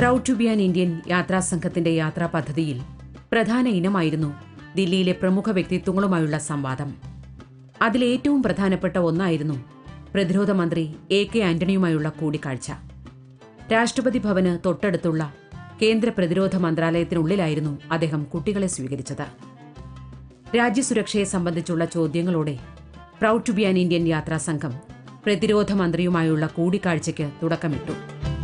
Proud to be an Indian യാത്രാ സംഘത്തിന്റെ യാത്രാ പദ്ധതിയിൽ പ്രധാന ഇനമായിരുന്നു ദില്ലിയിലെ പ്രമുഖ വ്യക്തിത്വങ്ങളുമായുള്ള സംവാദം. അതിലേറ്റവും പ്രധാനപ്പെട്ട ഒന്നായിരുന്നു പ്രതിരോധ മന്ത്രി AK ആന്റണിയുമായുള്ള കൂടിക്കാഴ്ച. രാഷ്ട്രപതി ഭവന് തൊട്ടടുത്തുള്ള കേന്ദ്ര പ്രതിരോധ മന്ത്രാലയത്തിനുള്ളിലായിരുന്നു അദ്ദേഹം കുട്ടികളെ സ്വീകരിച്ചത്. രാജ്യസുരക്ഷയെ സംബന്ധിച്ചുള്ള ചോദ്യങ്ങളോടെ proud to be an Indian യാത്രാ സംഘം പ്രതിരോധ മന്ത്രിയുമായുള്ള കൂടിക്കാഴ്ചയ്ക്ക് തുടക്കമിട്ടു.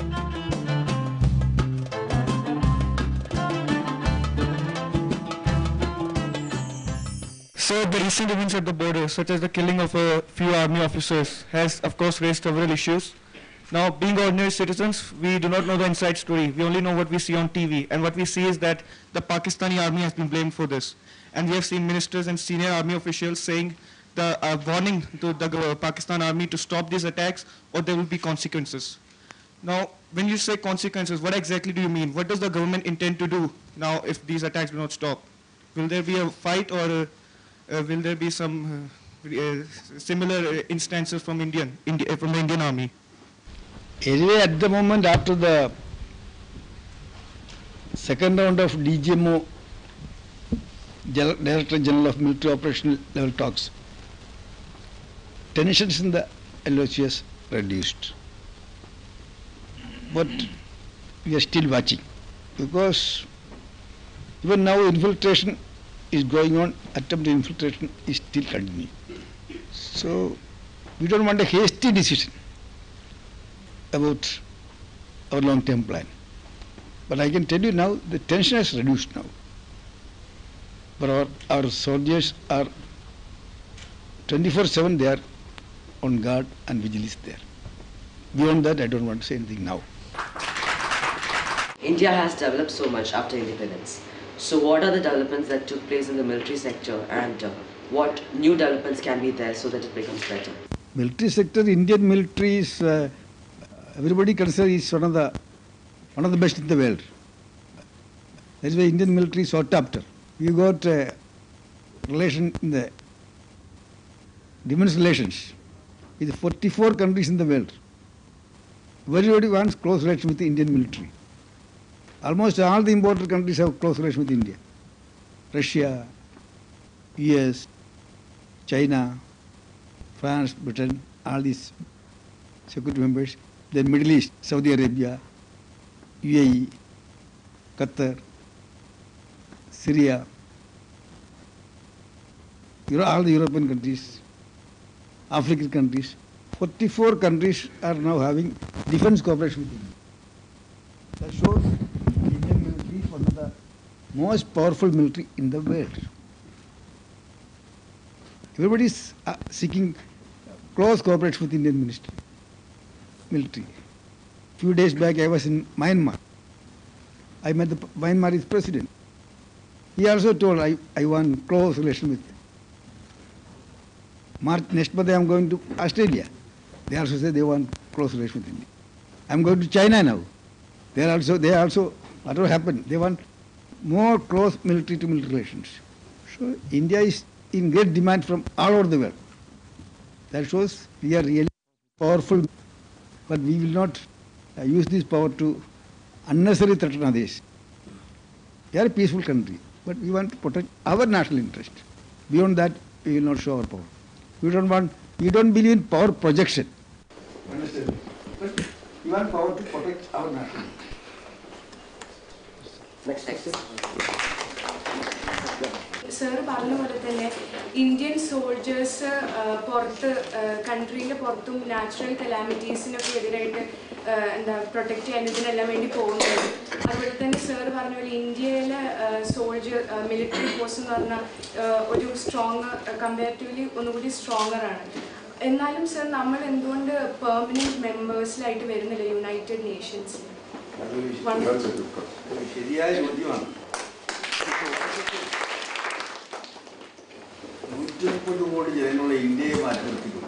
So the recent events at the border, such as the killing of a few army officers, has of course raised several issues. Now, being ordinary citizens, we do not know the inside story. We only know what we see on TV, and what we see is that the Pakistani army has been blamed for this. And we have seen ministers and senior army officials saying the warning to the Pakistan army to stop these attacks, or there will be consequences. Now, when you say consequences, what exactly do you mean? What does the government intend to do now if these attacks do not stop? Will there be a fight, or will there be some similar instances from from the Indian army? Anyway, at the moment, after the second round of DGMO, Director General of Military Operational Level talks, tensions in the LOCS reduced. But we are still watching, because even now infiltration is going on, attempted infiltration is still continuing. So we don't want a hasty decision about our long-term plan. But I can tell you now, the tension has reduced now. But our soldiers are 24/7 they are on guard and vigilance there. Beyond that, I don't want to say anything now. India has developed so much after independence. So what are the developments that took place in the military sector, and what new developments can be there so that it becomes better? Military sector, Indian military is, everybody considers is one of the best in the world. That's why Indian military is sought after. We got relation in the defense relations with 44 countries in the world. Everybody wants close relation with the Indian military. Almost all the important countries have close relation with India. Russia, US, China, France, Britain, all these security members. Then Middle East, Saudi Arabia, UAE, Qatar, Syria, all the European countries, African countries. 44 countries are now having defense cooperation with India. That shows Indian military is one of the most powerful military in the world. Everybody is seeking close cooperation with Indian military. Few days back I was in Myanmar. I met the Myanmar's president. He also told I want close relation with next month I am going to Australia. They also say they want close relation with India. I am going to China now. They also, whatever happened, they want more close military to military relations. So India is in great demand from all over the world. That shows we are really powerful, but we will not use this power to unnecessarily threaten others. We are a peaceful country, but we want to protect our national interest. Beyond that, we will not show our power. We don't believe in power projection. Understand? But we want power to protect our national interest. Next. Sir, പറഞ്ഞ പോലെ തന്നെ Indian soldiers പുറത്ത് കൺട്രീൻ്റെ പുറത്തും natural കലാമിറ്റീസിനൊക്കെ എതിരായിട്ട് protect ചെയ്യാൻ ഇതിനെല്ലാം വേണ്ടി പോകുന്നത്. അതുപോലെ തന്നെ സർ പറഞ്ഞ പോലെ ഇന്ത്യയിലെ മിലിറ്ററി ഫോഴ്സ് എന്ന് പറഞ്ഞാൽ ഒരു സ്ട്രോങ് കമ്പാരിറ്റീവ്ലി ഒന്നുകൂടി സ്ട്രോങ്ങറാണ്. എന്നാലും സർ നമ്മൾ എന്തുകൊണ്ട് പെർമനൻറ്റ് മെമ്പേഴ്സിലായിട്ട് വരുന്നില്ല യുണൈറ്റഡ് നേഷൻസ്? ശരിയായ ചോദ്യമാണ്. 130 കോടി ജനങ്ങളുടെ ഇന്ത്യയെ മാറ്റി നിർത്തിക്കൊണ്ട്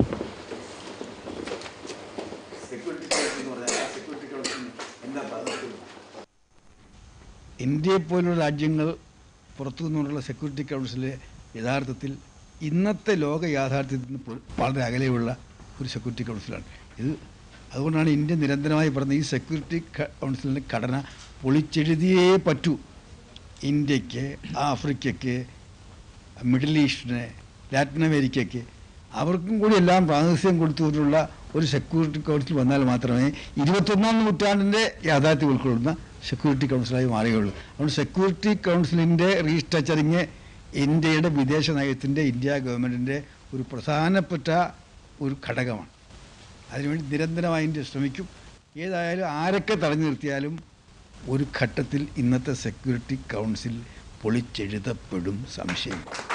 സെക്യൂരിറ്റി കൗൺസിൽ എന്ന് പറഞ്ഞാൽ ആ സെക്യൂരിറ്റി കൗൺസിൽ എന്താ പറഞ്ഞത്? ഇന്ത്യയെപ്പോലുള്ള രാജ്യങ്ങൾ പുറത്തു നിന്നുള്ള സെക്യൂരിറ്റി കൗൺസിലെ യഥാർത്ഥത്തിൽ ഇന്നത്തെ ലോക യാഥാർത്ഥ്യത്തിൽ നിന്ന് വളരെ അകലെയുള്ള ഒരു സെക്യൂരിറ്റി കൗൺസിലാണ്. ഇത് അതുകൊണ്ടാണ് ഇന്ത്യ നിരന്തരമായി പറഞ്ഞത് ഈ സെക്യൂരിറ്റി കൗൺസിലിൻ്റെ ഘടന പൊളിച്ചെഴുതിയേ പറ്റൂ. ഇന്ത്യക്ക്, ആഫ്രിക്കയ്ക്ക്, മിഡിൽ ഈസ്റ്റിന്, ലാറ്റിൻ അമേരിക്കയ്ക്ക് അവർക്കും കൂടി എല്ലാം പ്രാതിനിധ്യം കൊടുത്തുകൊണ്ടുള്ള ഒരു സെക്യൂരിറ്റി കൗൺസിൽ വന്നാൽ മാത്രമേ 21-ാം നൂറ്റാണ്ടിൻ്റെ യാഥാർത്ഥ്യം ഉൾക്കൊള്ളുന്ന സെക്യൂരിറ്റി കൗൺസിലായി മാറുകയുള്ളൂ. അതുകൊണ്ട് സെക്യൂരിറ്റി കൗൺസിലിൻ്റെ റീസ്ട്രക്ചറിങ് ഇന്ത്യയുടെ വിദേശ നയത്തിൻ്റെ, ഇന്ത്യ ഗവൺമെൻറ്റിൻ്റെ ഒരു പ്രധാനപ്പെട്ട ഒരു ഘടകമാണ്. അതിനുവേണ്ടി നിരന്തരമായി ഇന്ത്യ ശ്രമിക്കും. ഏതായാലും ആരൊക്കെ തടഞ്ഞു നിർത്തിയാലും ഒരു ഘട്ടത്തിൽ ഇന്നത്തെ സെക്യൂരിറ്റി കൗൺസിൽ പൊളിച്ചെഴുതപ്പെടും, സംശയം.